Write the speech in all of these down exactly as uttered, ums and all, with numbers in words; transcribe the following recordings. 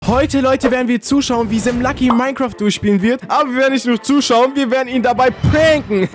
Heute, Leute, werden wir zuschauen, wie Sam Lucky Minecraft durchspielen wird. Aber wir werden nicht nur zuschauen, wir werden ihn dabei pranken.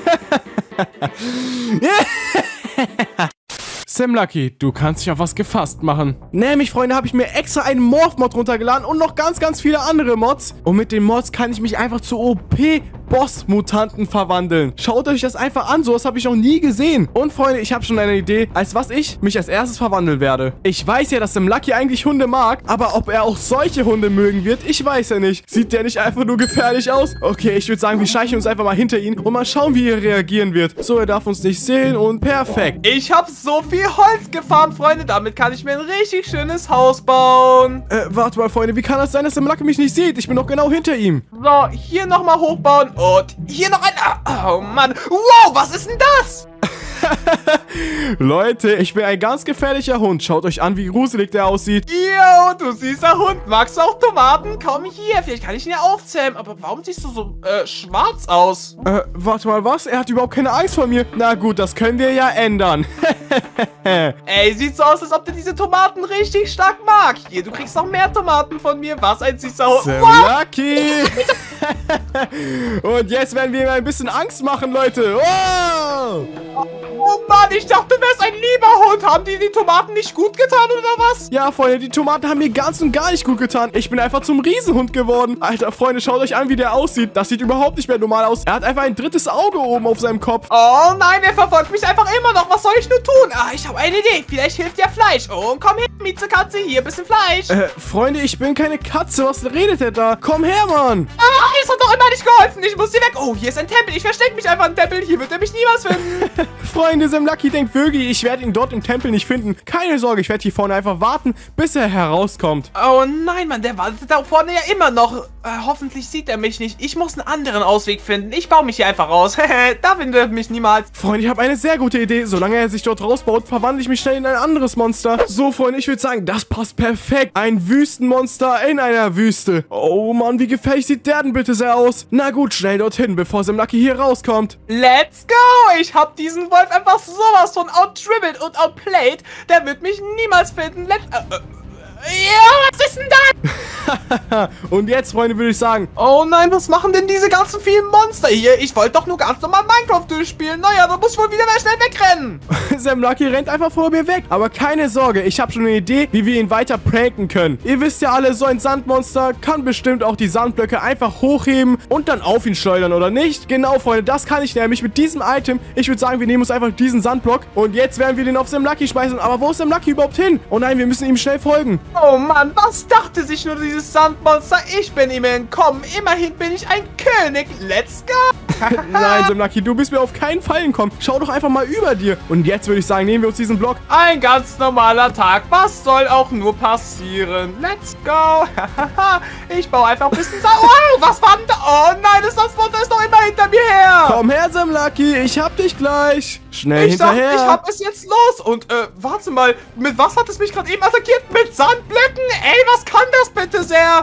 Sam Lucky, du kannst dich auf was gefasst machen. Nämlich, Freunde, habe ich mir extra einen Morph-Mod runtergeladen und noch ganz, ganz viele andere Mods. Und mit den Mods kann ich mich einfach zu O P-Boss-Mutanten verwandeln. Schaut euch das einfach an, sowas habe ich noch nie gesehen. Und, Freunde, ich habe schon eine Idee, als was ich mich als erstes verwandeln werde. Ich weiß ja, dass Sam Lucky eigentlich Hunde mag, aber ob er auch solche Hunde mögen wird, ich weiß ja nicht. Sieht der nicht einfach nur gefährlich aus? Okay, ich würde sagen, wir schleichen uns einfach mal hinter ihn und mal schauen, wie er reagieren wird. So, er darf uns nicht sehen und perfekt. Ich habe so viel Holz gefarmt, Freunde. Damit kann ich mir ein richtig schönes Haus bauen. Äh, warte mal, Freunde. Wie kann das sein, dass Sam Lucky mich nicht sieht? Ich bin doch genau hinter ihm. So, hier nochmal hochbauen. Und hier noch ein... Oh, Mann. Wow, was ist denn das? Leute, ich bin ein ganz gefährlicher Hund. Schaut euch an, wie gruselig der aussieht. Yo, du süßer Hund. Magst du auch Tomaten? Komm hier. Vielleicht kann ich ihn ja aufzähmen. Aber warum siehst du so äh, schwarz aus? Äh, warte mal, was? Er hat überhaupt keine Angst vor mir. Na gut, das können wir ja ändern. Ey, sieht so aus, als ob du diese Tomaten richtig stark magst. Hier, du kriegst noch mehr Tomaten von mir. Was ein süßer Hund. Sam wow. Lucky. Und jetzt werden wir ihm ein bisschen Angst machen, Leute. Oh! Oh Mann, ich dachte, du wärst ein lieber Hund. Haben die die Tomaten nicht gut getan, oder was? Ja, Freunde, die Tomaten haben mir ganz und gar nicht gut getan. Ich bin einfach zum Riesenhund geworden. Alter, Freunde, schaut euch an, wie der aussieht. Das sieht überhaupt nicht mehr normal aus. Er hat einfach ein drittes Auge oben auf seinem Kopf. Oh nein, er verfolgt mich einfach immer noch. Was soll ich nur tun? Ah, ich habe eine Idee. Vielleicht hilft ja Fleisch. Oh, komm her, Miezekatze. Hier, bisschen Fleisch. Äh, Freunde, ich bin keine Katze. Was redet der da? Komm her, Mann. Ah, es hat doch immer nicht geholfen. Ich muss hier weg. Oh, hier ist ein Tempel. Ich verstecke mich einfach im Tempel. Hier wird er mich niemals finden. Freunde, Sam Lucky denkt wirklich, ich werde ihn dort im Tempel nicht finden. Keine Sorge, ich werde hier vorne einfach warten, bis er herauskommt. Oh nein, Mann, der wartet da vorne ja immer noch. Äh, hoffentlich sieht er mich nicht. Ich muss einen anderen Ausweg finden. Ich baue mich hier einfach raus. Da findet er mich niemals. Freunde, ich habe eine sehr gute Idee. Solange er sich dort rausbaut, verwandle ich mich schnell in ein anderes Monster. So, Freunde, ich würde sagen, das passt perfekt. Ein Wüstenmonster in einer Wüste. Oh Mann, wie gefährlich sieht der denn bitte sehr aus? Na gut, schnell dorthin, bevor Sam Lucky hier rauskommt. Let's go! Ich habe diesen Wolf einfach sowas von outdribbled und outplayed. Der wird mich niemals finden. Let's... Äh, äh, ja, was ist denn das? Und jetzt, Freunde, würde ich sagen... Oh nein, was machen denn diese ganzen vielen Monster hier? Ich wollte doch nur ganz normal Minecraft durchspielen. Naja, da muss ich wohl wieder mal schnell wegrennen. Sam Lucky rennt einfach vor mir weg. Aber keine Sorge, ich habe schon eine Idee, wie wir ihn weiter pranken können. Ihr wisst ja alle, so ein Sandmonster kann bestimmt auch die Sandblöcke einfach hochheben und dann auf ihn schleudern, oder nicht? Genau, Freunde, das kann ich nämlich mit diesem Item. Ich würde sagen, wir nehmen uns einfach diesen Sandblock und jetzt werden wir den auf Sam Lucky schmeißen. Aber wo ist Sam Lucky überhaupt hin? Oh nein, wir müssen ihm schnell folgen. Oh Mann, was dachte sich nur dieses Sandmonster? Ich bin ihm entkommen. Immerhin bin ich ein König. Let's go. Nein, Sam Lucky, du bist mir auf keinen Fall entkommen. Schau doch einfach mal über dir. Und jetzt würde ich sagen, nehmen wir uns diesen Block. Ein ganz normaler Tag. Was soll auch nur passieren? Let's go. Ich baue einfach ein bisschen... Sa oh, was war denn da? Oh nein, das Sandmonster ist doch immer hinter mir her. Komm her, Sam Lucky. Ich hab dich gleich. Schnell ich hinterher. Dachte, ich hab es jetzt los. Und, äh, warte mal. Mit was hat es mich gerade eben attackiert? Mit Sandblöcken? Ey, was kann das bitte sehr?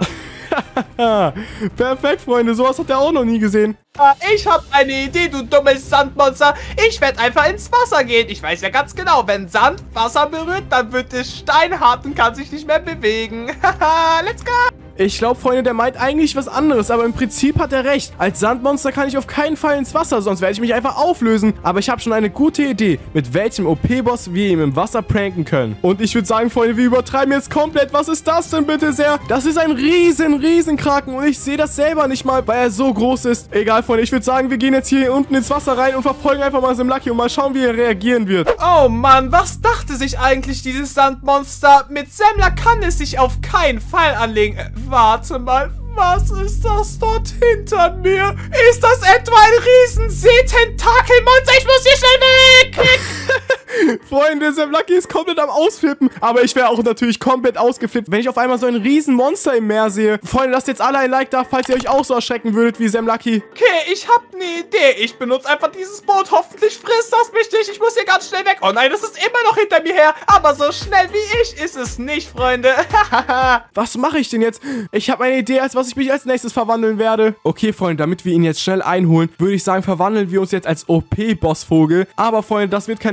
Perfekt, Freunde. Sowas hat er auch noch nie gesehen. Ich habe eine Idee, du dummes Sandmonster. Ich werde einfach ins Wasser gehen. Ich weiß ja ganz genau, wenn Sand Wasser berührt, dann wird es steinhart und kann sich nicht mehr bewegen. Let's go. Ich glaube, Freunde, der meint eigentlich was anderes, aber im Prinzip hat er recht. Als Sandmonster kann ich auf keinen Fall ins Wasser, sonst werde ich mich einfach auflösen. Aber ich habe schon eine gute Idee, mit welchem O P-Boss wir ihn im Wasser pranken können. Und ich würde sagen, Freunde, wir übertreiben jetzt komplett. Was ist das denn bitte sehr? Das ist ein riesen, riesen Kraken und ich sehe das selber nicht mal, weil er so groß ist. Egal, Freunde, ich würde sagen, wir gehen jetzt hier unten ins Wasser rein und verfolgen einfach mal Sam Lucky und mal schauen, wie er reagieren wird. Oh Mann, was dachte sich eigentlich dieses Sandmonster? Mit Sam kann es sich auf keinen Fall anlegen. Äh, Warte mal, was ist das dort hinter mir? Ist das etwa ein riesen Seetentakelmonster? Ich muss hier schnell weg! Freunde, Sam Lucky ist komplett am Ausflippen. Aber ich wäre auch natürlich komplett ausgeflippt, wenn ich auf einmal so ein riesen Monster im Meer sehe. Freunde, lasst jetzt alle ein Like da, falls ihr euch auch so erschrecken würdet wie Sam Lucky. Okay, ich habe eine Idee. Ich benutze einfach dieses Boot. Hoffentlich frisst das mich nicht. Ich muss hier ganz schnell weg. Oh nein, das ist immer noch hinter mir her. Aber so schnell wie ich ist es nicht, Freunde. Was mache ich denn jetzt? Ich habe eine Idee, als was ich mich als nächstes verwandeln werde. Okay, Freunde, damit wir ihn jetzt schnell einholen, würde ich sagen, verwandeln wir uns jetzt als O P-Bossvogel. Aber, Freunde, das wird kein normaler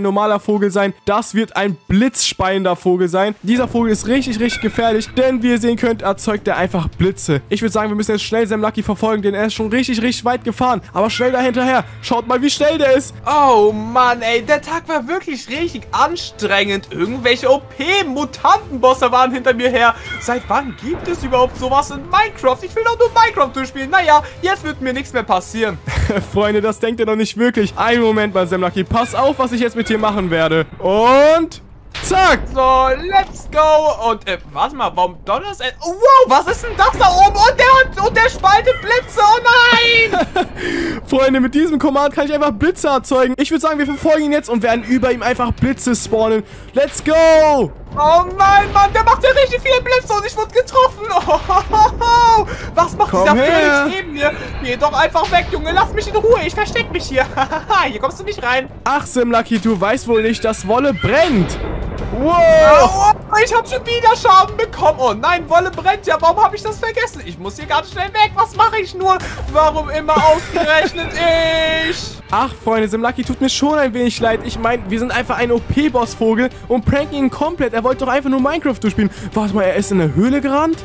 Vogel sein. Das wird ein blitzspeiender Vogel sein. Dieser Vogel ist richtig, richtig gefährlich, denn wie ihr sehen könnt, erzeugt er einfach Blitze. Ich würde sagen, wir müssen jetzt schnell Sam Lucky verfolgen, denn er ist schon richtig, richtig weit gefahren. Aber schnell dahinterher. Schaut mal, wie schnell der ist. Oh Mann, ey, der Tag war wirklich richtig anstrengend. Irgendwelche O P-Mutantenbosse waren hinter mir her. Seit wann gibt es überhaupt sowas in Minecraft? Ich will doch nur Minecraft durchspielen. Naja, jetzt wird mir nichts mehr passieren. Freunde, das denkt ihr doch nicht wirklich. Einen Moment mal, Sam Lucky. Pass auf, was ich jetzt mit dir machen werde. Und... zack! So, let's go. Und, äh, warte mal, waum donnert es? Oh, wow, was ist denn das da oben? Und der, und der spaltet Blitze. Oh nein! Freunde, mit diesem Command kann ich einfach Blitze erzeugen. Ich würde sagen, wir verfolgen ihn jetzt und werden über ihm einfach Blitze spawnen. Let's go! Oh nein, Mann, der macht ja richtig viele Blitze und ich wurde getroffen. Oh, oh, oh. Was macht Komm dieser her. Phoenix neben mir? Geh doch einfach weg, Junge. Lass mich in Ruhe. Ich versteck mich hier. Hier kommst du nicht rein. Ach, Sam Lucky, du weißt wohl nicht, dass Wolle brennt. Wow! Oh, ich habe schon wieder Schaden bekommen. Oh nein, Wolle brennt ja. Warum habe ich das vergessen? Ich muss hier ganz schnell weg. Was mache ich nur? Warum immer ausgerechnet ich? Ach, Freunde, Sam Lucky tut mir schon ein wenig leid. Ich meine, wir sind einfach ein O P-Boss-Vogel und pranken ihn komplett. Er wollte doch einfach nur Minecraft durchspielen. Warte mal, er ist in der Höhle gerannt?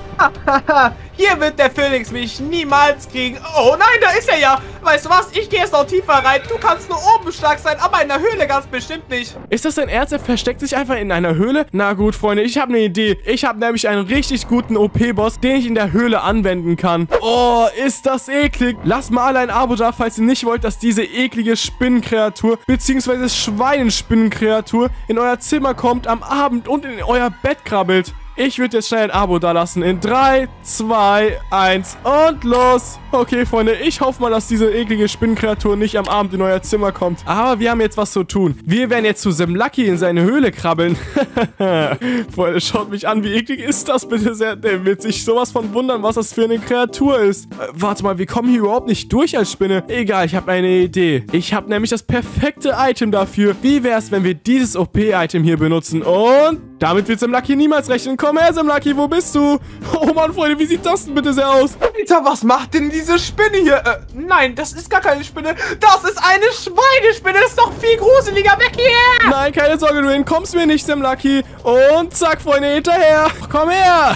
Hier wird der Phoenix mich niemals kriegen. Oh nein, da ist er ja. Weißt du was? Ich gehe jetzt noch tiefer rein. Du kannst nur oben stark sein, aber in der Höhle ganz bestimmt nicht. Ist das dein Ernst? Er versteckt sich einfach in einer Höhle? Na gut, Freunde, ich habe eine Idee. Ich habe nämlich einen richtig guten O P-Boss, den ich in der Höhle anwenden kann. Oh, ist das eklig. Lasst mal alle ein Abo da, falls ihr nicht wollt, dass diese eklige Spinnenkreatur bzw. Schweinenspinnenkreatur in euer Zimmer kommt am Abend und in euer Bett krabbelt. Ich würde jetzt schnell ein Abo da lassen. In drei, zwei, eins und los. Okay, Freunde, ich hoffe mal, dass diese eklige Spinnenkreatur nicht am Abend in euer Zimmer kommt. Aber wir haben jetzt was zu tun. Wir werden jetzt zu Sam Lucky in seine Höhle krabbeln. Freunde, schaut mich an. Wie eklig ist das bitte sehr? Der wird sich sowas von wundern, was das für eine Kreatur ist. Äh, warte mal, wir kommen hier überhaupt nicht durch als Spinne. Egal, ich habe eine Idee. Ich habe nämlich das perfekte Item dafür. Wie wäre es, wenn wir dieses O P-Item hier benutzen? Und damit wird Sam Lucky niemals rechnen. Komm her, Sam Lucky, wo bist du? Oh Mann, Freunde, wie sieht das denn bitte sehr aus? Alter, was macht denn diese Spinne hier? Äh, nein, das ist gar keine Spinne. Das ist eine Schweinespinne. Das ist doch viel gruseliger. Weg hier! Nein, keine Sorge, du entkommst mir nicht, Sam Lucky. Und zack, Freunde, hinterher. Komm her.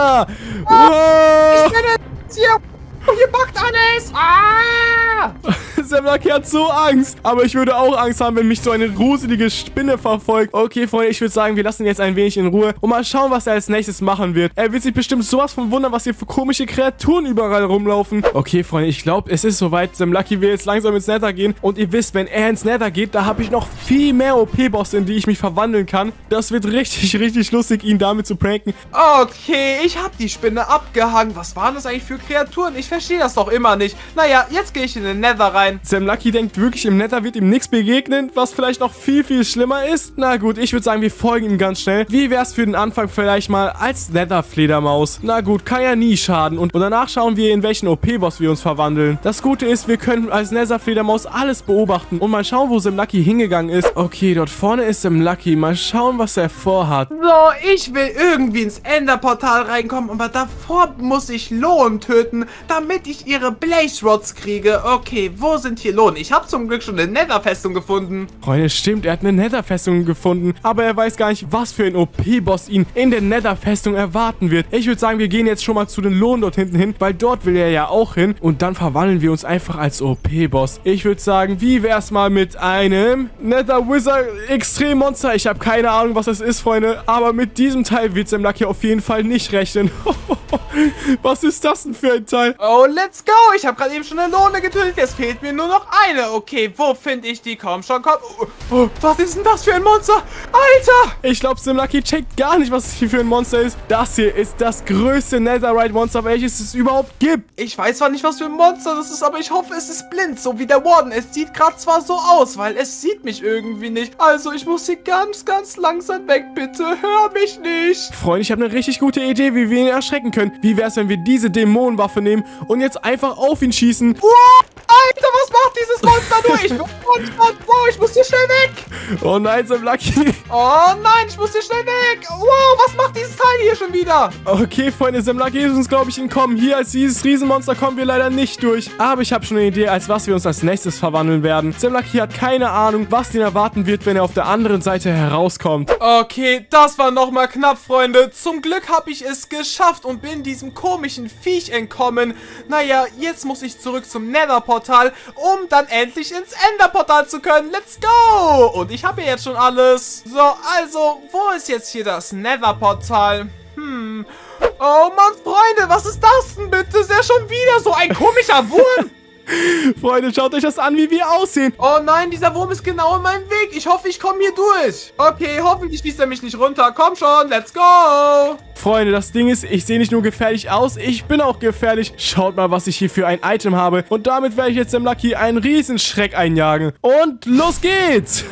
Wow. Ich bin jetzt hier. Hier backt alles. Ah! Sam Lucky hat so Angst. Aber ich würde auch Angst haben, wenn mich so eine gruselige Spinne verfolgt. Okay, Freunde, ich würde sagen, wir lassen ihn jetzt ein wenig in Ruhe und mal schauen, was er als nächstes machen wird. Er wird sich bestimmt sowas von wundern, was hier für komische Kreaturen überall rumlaufen. Okay, Freunde, ich glaube, es ist soweit. Sam Lucky will jetzt langsam ins Nether gehen. Und ihr wisst, wenn er ins Nether geht, da habe ich noch viel mehr O P-Bosse, in die ich mich verwandeln kann. Das wird richtig, richtig lustig, ihn damit zu pranken. Okay, ich habe die Spinne abgehangen. Was waren das eigentlich für Kreaturen? Ich verstehe das doch immer nicht. Naja, jetzt gehe ich in den Nether rein. Sam Lucky denkt wirklich, im Nether wird ihm nichts begegnen, was vielleicht noch viel, viel schlimmer ist. Na gut, ich würde sagen, wir folgen ihm ganz schnell. Wie wäre es für den Anfang vielleicht mal als Nether-Fledermaus? Na gut, kann ja nie schaden. Und, und danach schauen wir, in welchen O P-Boss wir uns verwandeln. Das Gute ist, wir können als Nether-Fledermaus alles beobachten und mal schauen, wo Sam Lucky hingegangen ist. Okay, dort vorne ist Sam Lucky. Mal schauen, was er vorhat. So, ich will irgendwie ins Enderportal reinkommen, aber davor muss ich Lohn töten, damit ich ihre Blaze Rods kriege. Okay, wo sind hier Lohn? Ich habe zum Glück schon eine Nether-Festung gefunden. Freunde, stimmt, er hat eine Nether-Festung gefunden, aber er weiß gar nicht, was für ein O P-Boss ihn in der Nether-Festung erwarten wird. Ich würde sagen, wir gehen jetzt schon mal zu den Lohn dort hinten hin, weil dort will er ja auch hin und dann verwandeln wir uns einfach als O P-Boss. Ich würde sagen, wie wär's mal mit einem Nether-Wizard-Extrem-Monster? Ich habe keine Ahnung, was das ist, Freunde, aber mit diesem Teil wird Sam Lucky auf jeden Fall nicht rechnen. Was ist das denn für ein Teil? Oh, let's go. Ich habe gerade eben schon eine Lohne getötet. Jetzt fehlt mir nur noch eine. Okay, wo finde ich die? Komm schon, komm. Oh, oh, was ist denn das für ein Monster? Alter! Ich glaube, Sam Lucky checkt gar nicht, was das hier für ein Monster ist. Das hier ist das größte Netherite-Monster, welches es überhaupt gibt. Ich weiß zwar nicht, was für ein Monster das ist, aber ich hoffe, es ist blind, so wie der Warden. Es sieht gerade zwar so aus, weil es sieht mich irgendwie nicht. Also, ich muss hier ganz, ganz langsam weg, bitte. Hör mich nicht. Freunde, ich habe eine richtig gute Idee, wie wir ihn erschrecken können. Wie wäre es, wenn wir diese Dämonenwaffe nehmen und jetzt einfach auf ihn schießen? Oh, Alter, was macht dieses Monster nur? Ich, wow, ich muss hier schnell weg. Oh nein, Sam Lucky. Oh nein, ich muss hier schnell weg. Wow, was macht dieses Teil hier schon wieder? Okay, Freunde, Sam Lucky ist uns, glaube ich, entkommen. Hier als dieses Riesenmonster kommen wir leider nicht durch. Aber ich habe schon eine Idee, als was wir uns als nächstes verwandeln werden. Sam Lucky hat keine Ahnung, was ihn erwarten wird, wenn er auf der anderen Seite herauskommt. Okay, das war nochmal knapp, Freunde. Zum Glück habe ich es geschafft und bin diesem komischen Viech entkommen. Naja, jetzt muss ich zurück zum Nether-Portal, um dann endlich ins Ender-Portal zu können. Let's go! Und ich habe ja jetzt schon alles. So, also, wo ist jetzt hier das Nether-Portal? Hm. Oh Mann, Freunde, was ist das denn bitte? Ist ja schon wieder so ein komischer Wurm. Freunde, schaut euch das an, wie wir aussehen. Oh nein, dieser Wurm ist genau in meinem Weg. Ich hoffe, ich komme hier durch. Okay, hoffentlich schießt er mich nicht runter. Komm schon, let's go. Freunde, das Ding ist, ich sehe nicht nur gefährlich aus, ich bin auch gefährlich. Schaut mal, was ich hier für ein Item habe. Und damit werde ich jetzt dem Lucky einen Riesenschreck einjagen. Und los geht's.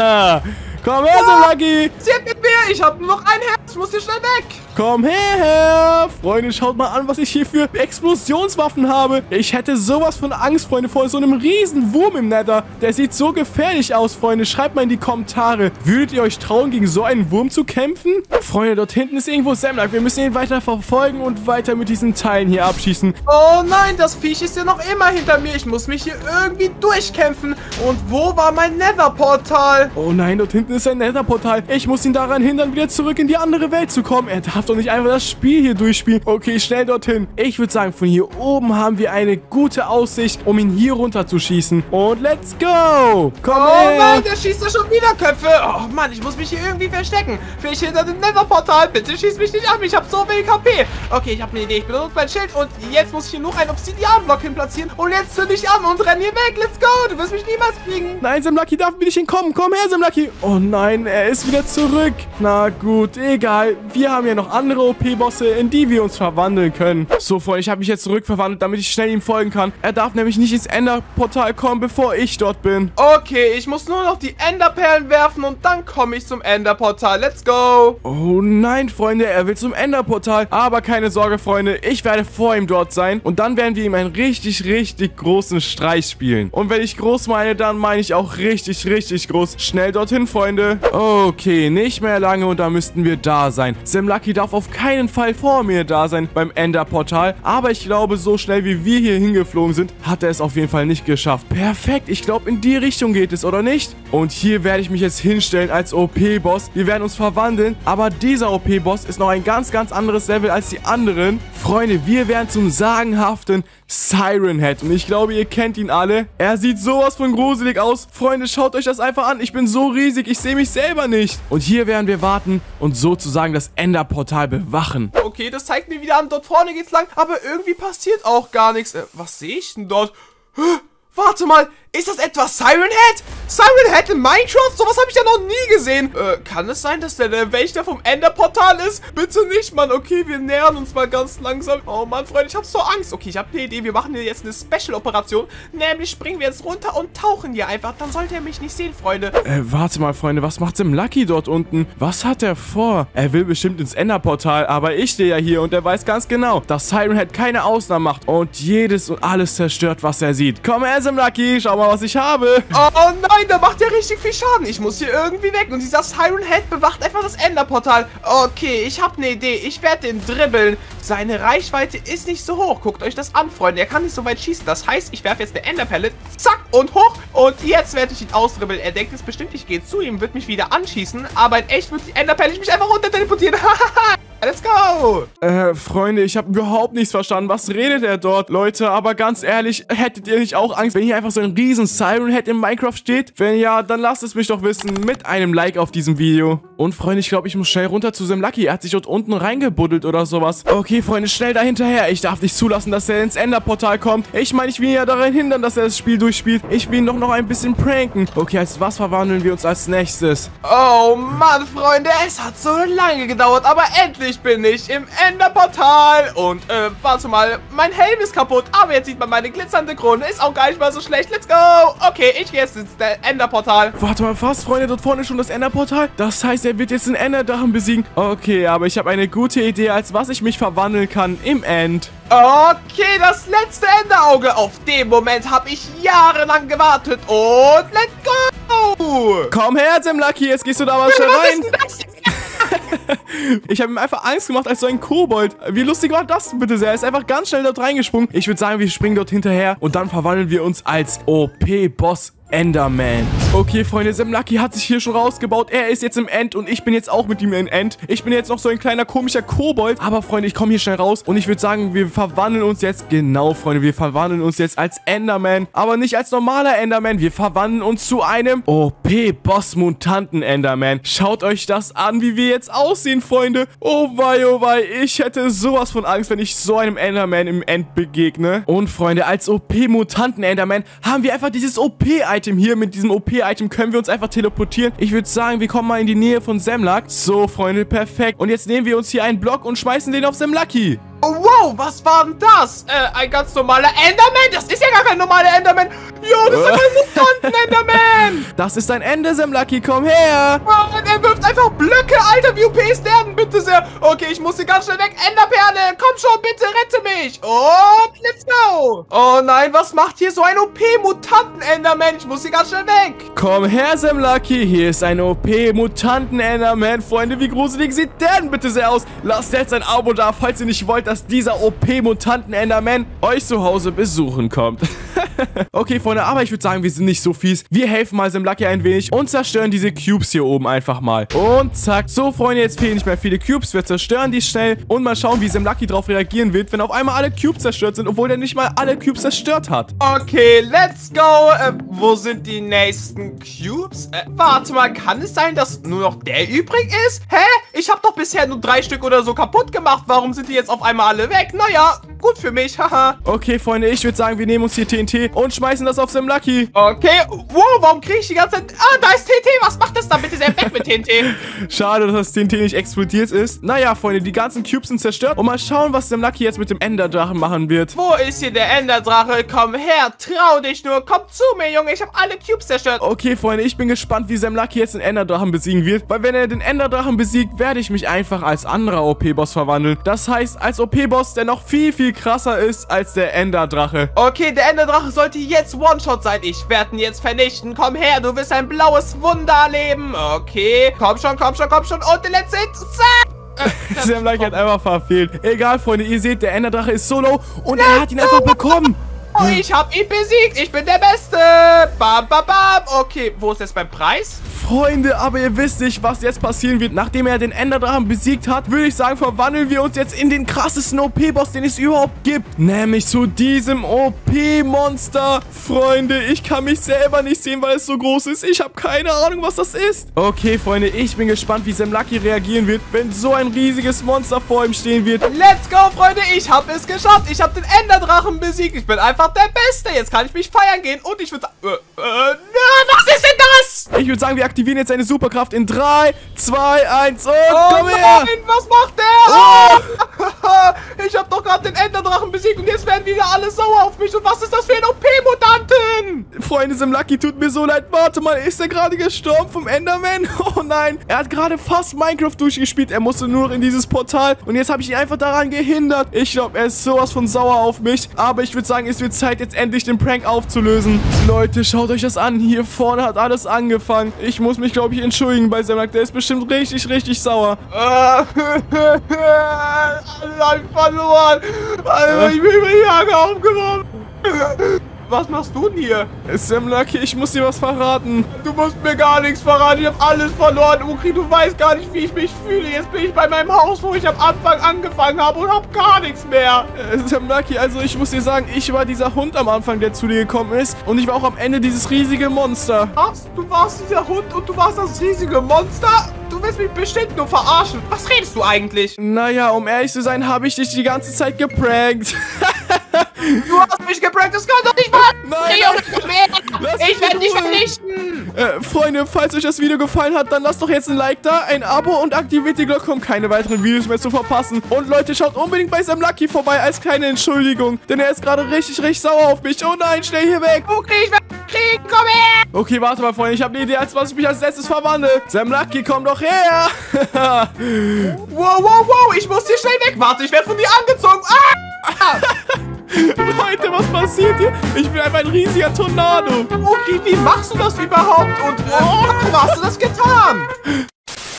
Komm her, Sam Lucky. Zieht mit mir, ich habe nur noch ein Herz. Ich muss hier schnell weg. Komm her. Freunde, schaut mal an, was ich hier für Explosionswaffen habe. Ich hätte sowas von Angst, Freunde, vor so einem riesen Wurm im Nether. Der sieht so gefährlich aus, Freunde. Schreibt mal in die Kommentare. Würdet ihr euch trauen, gegen so einen Wurm zu kämpfen? Freunde, dort hinten ist irgendwo Sam Lucky. Wir müssen ihn weiter verfolgen und weiter mit diesen Teilen hier abschießen. Oh nein, das Viech ist ja noch immer hinter mir. Ich muss mich hier irgendwie durchkämpfen. Und wo war mein Nether-Portal? Oh nein, dort hinten ist ein Nether-Portal. Ich muss ihn daran hindern, wieder zurück in die andere Welt zu kommen. Er darf doch nicht einfach das Spiel hier durchspielen. Okay, schnell dorthin. Ich würde sagen, von hier oben haben wir eine gute Aussicht, um ihn hier runter zu schießen. Und let's go! Komm oh her! Oh nein, der schießt ja schon wieder Köpfe. Oh Mann, ich muss mich hier irgendwie verstecken. Vielleicht hinter dem Nether-Portal. Bitte schieß mich nicht an. Ich habe so wenig H P. Okay, ich habe eine Idee. Ich benutze mein Schild und jetzt muss ich hier noch einen Obsidian-Block hin platzieren. Und jetzt zünd ich an und renn hier weg. Let's go. Du wirst mich niemals kriegen. Nein, Sam Lucky darf mir nicht entkommen. Komm her, Sam Lucky. Oh nein, er ist wieder zurück. Na gut, egal. Wir haben ja noch andere O P-Bosse, in die wir uns verwandeln können. So, Freunde, ich habe mich jetzt zurückverwandelt, damit ich schnell ihm folgen kann. Er darf nämlich nicht ins Ender-Portal kommen, bevor ich dort bin. Okay, ich muss nur noch die Enderperlen werfen und dann komme ich zum Ender-Portal. Let's go. Oh nein, Freunde, er will zum Ender-Portal. Aber keine Sorge, Freunde, ich werde vor ihm dort sein. Und dann werden wir ihm einen richtig, richtig großen Streich spielen. Und wenn ich groß meine, dann meine ich auch richtig, richtig groß. Schnell dorthin, Freunde. Okay, nicht mehr lange und da müssten wir da sein. Sam Lucky darf auf keinen Fall vor mir da sein beim Ender-Portal. Aber ich glaube, so schnell wie wir hier hingeflogen sind, hat er es auf jeden Fall nicht geschafft. Perfekt, ich glaube, in die Richtung geht es, oder nicht? Und hier werde ich mich jetzt hinstellen als O P-Boss. Wir werden uns verwandeln, aber dieser O P-Boss ist noch ein ganz, ganz anderes Level als die anderen. Freunde, wir werden zum sagenhaften Siren Head. Und ich glaube, ihr kennt ihn alle. Er sieht sowas von gruselig aus. Freunde, schaut euch das einfach an. Ich bin so riesig, ich sehe mich selber nicht. Und hier werden wir warten und sozusagen das Ender-Portal bewachen. Okay, das zeigt mir wieder an, dort vorne geht's lang, aber irgendwie passiert auch gar nichts. Äh, was sehe ich denn dort? Warte mal, ist das etwa Siren Head? Siren Head in Minecraft? Sowas habe ich ja noch nie gesehen. Äh, kann es sein, dass der, der Wächter vom Ender-Portal ist? Bitte nicht, Mann. Okay, wir nähern uns mal ganz langsam. Oh Mann, Freunde, ich habe so Angst. Okay, ich habe eine Idee. Wir machen hier jetzt eine Special-Operation. Nämlich springen wir jetzt runter und tauchen hier einfach. Dann sollte er mich nicht sehen, Freunde. Äh, warte mal, Freunde. Was macht Sam Lucky dort unten? Was hat er vor? Er will bestimmt ins Ender-Portal. Aber ich stehe ja hier und er weiß ganz genau, dass Siren Head keine Ausnahme macht und jedes und alles zerstört, was er sieht. Komm her, Sam Lucky. Schau mal, was ich habe. Oh, oh nein, der macht ja richtig viel Schaden. Ich muss hier irgendwie weg. Und dieser Siren Head bewacht einfach das Ender-Portal. Okay, ich habe eine Idee. Ich werde den dribbeln. Seine Reichweite ist nicht so hoch. Guckt euch das an, Freunde. Er kann nicht so weit schießen. Das heißt, ich werfe jetzt eine Enderpelle. Zack und hoch. Und jetzt werde ich ihn ausdribbeln. Er denkt jetzt bestimmt, ich gehe zu ihm, wird mich wieder anschießen. Aber in echt wird die Enderpelle ich mich einfach runter teleportieren. Let's go! Äh, Freunde, ich habe überhaupt nichts verstanden. Was redet er dort? Leute, aber ganz ehrlich, hättet ihr nicht auch Angst, wenn hier einfach so ein riesen Siren Head in Minecraft steht? Wenn ja, dann lasst es mich doch wissen mit einem Like auf diesem Video. Und Freunde, ich glaube, ich muss schnell runter zu Sam Lucky. Er hat sich dort unten reingebuddelt oder sowas. Okay, Freunde, schnell da hinterher. Ich darf nicht zulassen, dass er ins Ender-Portal kommt. Ich meine, ich will ihn ja daran hindern, dass er das Spiel durchspielt. Ich will ihn doch noch ein bisschen pranken. Okay, als was verwandeln wir uns als nächstes? Oh Mann, Freunde, es hat so lange gedauert, aber endlich bin ich im Ender-Portal. Und, äh, warte mal, mein Helm ist kaputt, aber jetzt sieht man meine glitzernde Krone. Ist auch gar nicht mal so schlecht. Let's go! Okay, ich gehe jetzt ins Ender-Portal. Warte mal, was, Freunde? Dort vorne ist schon das Ender-Portal? Das heißt, er wird jetzt den Enderdrachen besiegen. Okay, aber ich habe eine gute Idee, als was ich mich verwandeln kann im End. Okay, das letzte Enderauge. Auf den Moment habe ich jahrelang gewartet. Und let's go. Komm her, Semlucky, jetzt gehst du da mal schnell rein. Was ist denn das? Ich habe ihm einfach Angst gemacht als so ein Kobold. Wie lustig war das bitte sehr? Er ist einfach ganz schnell dort reingesprungen. Ich würde sagen, wir springen dort hinterher und dann verwandeln wir uns als O P-Boss Enderman. Okay, Freunde, Semlucky hat sich hier schon rausgebaut. Er ist jetzt im End und ich bin jetzt auch mit ihm im End. Ich bin jetzt noch so ein kleiner komischer Kobold. Aber, Freunde, ich komme hier schnell raus und ich würde sagen, wir verwandeln uns jetzt, genau, Freunde, wir verwandeln uns jetzt als Enderman. Aber nicht als normaler Enderman. Wir verwandeln uns zu einem O P-Boss-Mutanten-Enderman. Schaut euch das an, wie wir jetzt aussehen, Freunde. Oh wei, oh wei, ich hätte sowas von Angst, wenn ich so einem Enderman im End begegne. Und, Freunde, als O P-Mutanten-Enderman haben wir einfach dieses O P-Item hier. Mit diesem O P-Item können wir uns einfach teleportieren. Ich würde sagen, wir kommen mal in die Nähe von Semluck. So, Freunde, perfekt. Und jetzt nehmen wir uns hier einen Block und schmeißen den auf Semlucky. Oh, wow, was war denn das? Äh, ein ganz normaler Enderman? Das ist ja gar kein normaler Enderman. Jo, das ist ja ein Mutanten-Enderman. Das ist ein Ende, Semlucky. Komm her. Oh, er wirft einfach Blöcke. Alter, wie O P ist der denn bitte sehr? Okay, ich muss hier ganz schnell weg. Enderperle, komm schon, bitte rette mich. Und let's go. Oh nein, was macht hier so ein O P-Mutanten-Enderman? Ich muss hier ganz schnell weg. Komm her, Semlucky. Hier ist ein O P-Mutanten-Enderman. Freunde, wie gruselig sieht der denn bitte sehr aus? Lasst jetzt ein Abo da, falls ihr nicht wollt, dass dieser O P-Mutanten-Enderman euch zu Hause besuchen kommt. Okay, Freunde, aber ich würde sagen, wir sind nicht so fies. Wir helfen mal Semlucky ein wenig und zerstören diese Cubes hier oben einfach mal. Und zack. So, Freunde, jetzt fehlen nicht mehr viele Cubes. Wir zerstören die schnell und mal schauen, wie Semlucky darauf reagieren wird, wenn auf einmal alle Cubes zerstört sind, obwohl er nicht mal alle Cubes zerstört hat. Okay, let's go. Äh, wo sind die nächsten Cubes? Äh, warte mal, kann es sein, dass nur noch der übrig ist? Hä? Ich habe doch bisher nur drei Stück oder so kaputt gemacht. Warum sind die jetzt auf einmal alle weg? Naja, gut für mich, haha. Okay, Freunde, ich würde sagen, wir nehmen uns hier T N T und schmeißen das auf Semlucky. Okay, wow, warum kriege ich die ganze Zeit... Ah, da ist T N T, was macht das da? Bitte sehr weg mit T N T. Schade, dass das T N T nicht explodiert ist. Naja, Freunde, die ganzen Cubes sind zerstört und mal schauen, was Semlucky jetzt mit dem Enderdrachen machen wird. Wo ist hier der Enderdrache? Komm her, trau dich nur, komm zu mir, Junge, ich habe alle Cubes zerstört. Okay, Freunde, ich bin gespannt, wie Semlucky jetzt den Enderdrachen besiegen wird, weil wenn er den Enderdrachen besiegt, werde ich mich einfach als anderer O P-Boss verwandeln. Das heißt, als O P-Boss, der noch viel, viel krasser ist als der Enderdrache. Okay, der Enderdrache sollte jetzt One-Shot sein. Ich werde ihn jetzt vernichten. Komm her, du wirst ein blaues Wunder erleben. Okay, komm schon, komm schon, komm schon. Und der letzte Hit. Zack! Semlucky hat einfach verfehlt. Egal, Freunde, ihr seht, der Enderdrache ist so low und er hat ihn einfach bekommen. Oh, ich habe ihn besiegt. Ich bin der Beste. Bam, bam, bam. Okay, wo ist jetzt mein Preis? Freunde, aber ihr wisst nicht, was jetzt passieren wird. Nachdem er den Enderdrachen besiegt hat, würde ich sagen, verwandeln wir uns jetzt in den krassesten O P-Boss, den es überhaupt gibt. Nämlich zu diesem O P-Monster. Freunde, ich kann mich selber nicht sehen, weil es so groß ist. Ich habe keine Ahnung, was das ist. Okay, Freunde, ich bin gespannt, wie Semlucky reagieren wird, wenn so ein riesiges Monster vor ihm stehen wird. Let's go, Freunde. Ich habe es geschafft. Ich habe den Enderdrachen besiegt. Ich bin einfach der Beste. Jetzt kann ich mich feiern gehen. Und ich würde sagen... Äh, äh, was ist denn das? Ich würde sagen, wir aktivieren jetzt seine Superkraft in drei, zwei, eins und oh komm nein, her! Was macht der? Oh. Ich habe doch gerade den Enderdrachen besiegt und jetzt werden wieder alle sauer auf mich. Und was ist das für ein O P-Mutanten? Freunde, Semlucky, tut mir so leid. Warte mal, ist er gerade gestorben vom Enderman? Oh nein, er hat gerade fast Minecraft durchgespielt. Er musste nur noch in dieses Portal und jetzt habe ich ihn einfach daran gehindert. Ich glaube, er ist sowas von sauer auf mich. Aber ich würde sagen, es wird Zeit, jetzt endlich den Prank aufzulösen. Leute, schaut euch das an. Hier vorne hat alles angefangen. Ich muss mich, glaube ich, entschuldigen bei Semlucky. Der ist bestimmt richtig, richtig sauer. Alles hab ich verloren. Also, ich bin über die Jahre aufgenommen. Was machst du denn hier? Semlucky, ich muss dir was verraten. Du musst mir gar nichts verraten. Ich habe alles verloren. Ukri, du weißt gar nicht, wie ich mich fühle. Jetzt bin ich bei meinem Haus, wo ich am Anfang angefangen habe und habe gar nichts mehr. Äh, Semlucky, also ich muss dir sagen, ich war dieser Hund am Anfang, der zu dir gekommen ist. Und ich war auch am Ende dieses riesige Monster. Was? Du warst dieser Hund und du warst das riesige Monster? Du willst mich bestimmt nur verarschen. Was redest du eigentlich? Naja, um ehrlich zu sein, habe ich dich die ganze Zeit geprankt. Du hast mich geprankt, das kann doch nicht wahr sein. Nein, ich werde dich vernichten. Äh, Freunde, falls euch das Video gefallen hat, dann lasst doch jetzt ein Like da, ein Abo und aktiviert die Glocke, um keine weiteren Videos mehr zu verpassen. Und Leute, schaut unbedingt bei Semlucky vorbei als kleine Entschuldigung, denn er ist gerade richtig, richtig sauer auf mich. Oh nein, schnell hier weg. Okay, ich werde kriegen. komm her! Okay, warte mal, Freunde. Ich habe eine Idee, als was ich mich als letztes verwandle. Sam Lucky, komm doch her. Wow, wow, wow. Ich muss hier schnell weg. Warte, ich werde von dir angezogen. Ah! Leute, was passiert hier? Ich bin einfach ein riesiger Tornado. Okay, wie machst du das überhaupt? Und äh, warum hast du das getan?